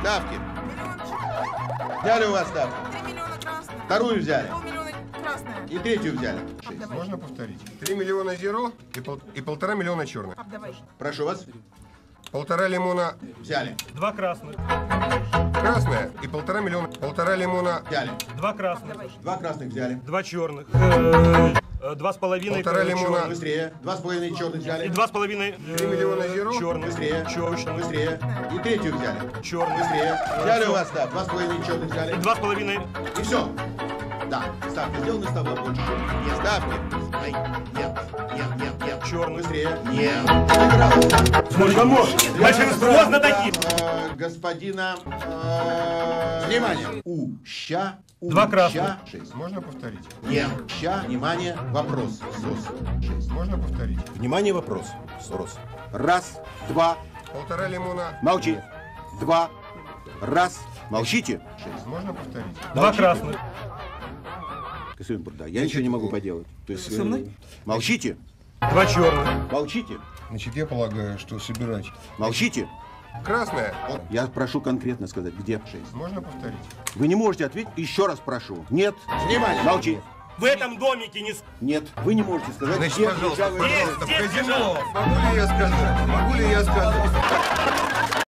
Ставки. Взяли у вас ставку? 3 миллиона красная. Вторую взяли. Полмиллиона красная. И третью взяли. Давай. Можно повторить? 3 миллиона зеро и 1,5 миллиона черных. Давай. Прошу вас. 1,5 лимона Взяли. 2 красных. красное и 1,5 миллиона. 1,5 лимона. Взяли. 2 красных. 2 красных взяли. 2 черных. 2,5 1,5 лимона. Быстрее. 2,5 черных И взяли. 2,5 3 миллиона зеро. черных. Быстрее. Черных. Быстрее. И третью взяли. Черных. Быстрее. Взяли у вас, да. 2,5 черных И взяли. 2,5. И все. Да. Ставки сделаны, ставка больше. Нет, ставки. Ай, нет. Нет. Черный. Быстрее. Нет. Сколько можно? Большинство знатоки. Господина... Внимание. Ща. 2 красных. 6. Можно повторить? Нет. Ща. Внимание. Вопрос. СОС. 6. Можно повторить? Внимание. Вопрос. СОС. Раз. Два. 1,5 лимона. Молчи. Два. Раз. Молчите. 6. Можно повторить? 2 красных. Господин Бурда, я ничего не могу поделать. То есть, Со мной? молчите. 2 черных. Молчите. Значит, я полагаю, что собирать. Молчите. Красное. Я прошу конкретно сказать, где 6. Можно повторить? Вы не можете ответить, еще раз прошу. Нет. Внимание. Молчи. В этом домике не... Нет. Вы не можете сказать, Значит, где пожалуйста, лежавый- пожалуйста, в Здесь казино. Могу ли я сказать? Могу ли я сказать?